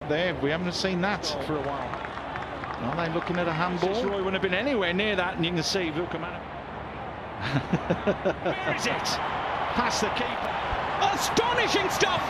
There, we haven't seen that for a while. Are they looking at a handball? Roy wouldn't have been anywhere near that, and you can see Vukomanovic. Where is it? Past the keeper. Astonishing stuff